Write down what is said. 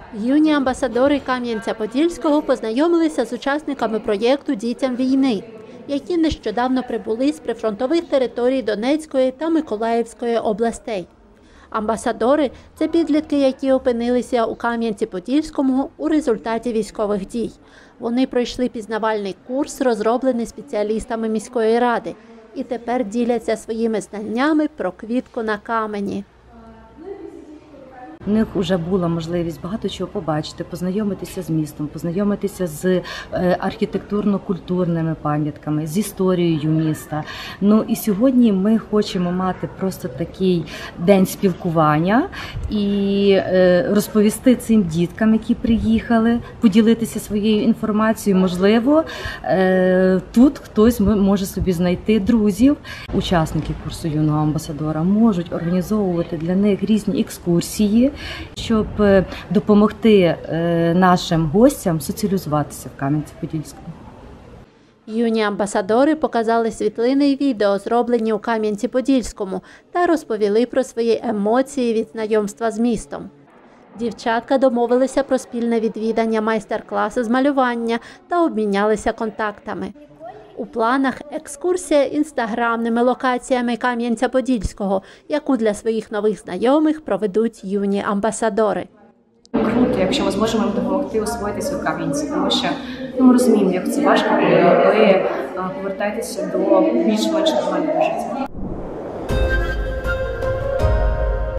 Юні амбасадори Кам'янця-Подільського познайомилися з учасниками проєкту «Дітям війни», які нещодавно прибули з прифронтових територій Донецької та Миколаївської областей. Амбасадори – це підлітки, які опинилися у Кам'янці-Подільському у результаті військових дій. Вони пройшли пізнавальний курс, розроблений спеціалістами міської ради, і тепер діляться своїми знаннями про квітку на камені. У них вже була можливість багато чого побачити, познайомитися з містом, познайомитися з архітектурно-культурними пам'ятками, з історією міста. Ну і сьогодні ми хочемо мати просто такий день спілкування і розповісти цим діткам, які приїхали, поділитися своєю інформацією. Можливо, тут хтось може собі знайти друзів. Учасники курсу юного амбасадора можуть організовувати для них різні екскурсії, щоб допомогти нашим гостям соціалізуватися в Кам'янці-Подільському. Юні амбасадори показали світлини і відео, зроблені у Кам'янці-Подільському, та розповіли про свої емоції від знайомства з містом. Дівчатка домовилися про спільне відвідання майстер-класу з малювання та обмінялися контактами. У планах екскурсія інстаграмними локаціями Кам'янця-Подільського, яку для своїх нових знайомих проведуть юні амбасадори. Круто, якщо ми зможемо їм допомогти освоїтися у Кам'янці, тому що ми розуміємо, як це важко, коли ви повертаєтеся до більш-менш нормального життя.